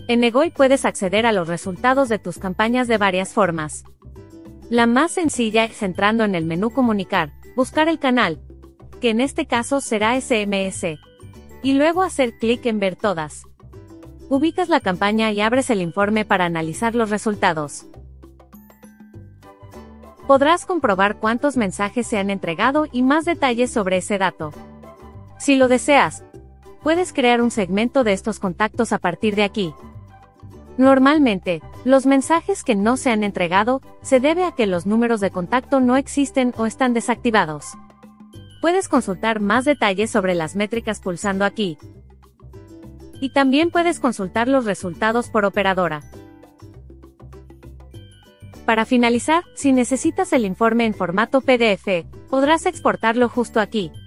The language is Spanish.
En Negoy puedes acceder a los resultados de tus campañas de varias formas. La más sencilla es entrando en el menú Comunicar, buscar el canal, que en este caso será SMS, y luego hacer clic en Ver todas. Ubicas la campaña y abres el informe para analizar los resultados. Podrás comprobar cuántos mensajes se han entregado y más detalles sobre ese dato. Si lo deseas, puedes crear un segmento de estos contactos a partir de aquí. Normalmente, los mensajes que no se han entregado se debe a que los números de contacto no existen o están desactivados. Puedes consultar más detalles sobre las métricas pulsando aquí. Y también puedes consultar los resultados por operadora. Para finalizar, si necesitas el informe en formato PDF, podrás exportarlo justo aquí.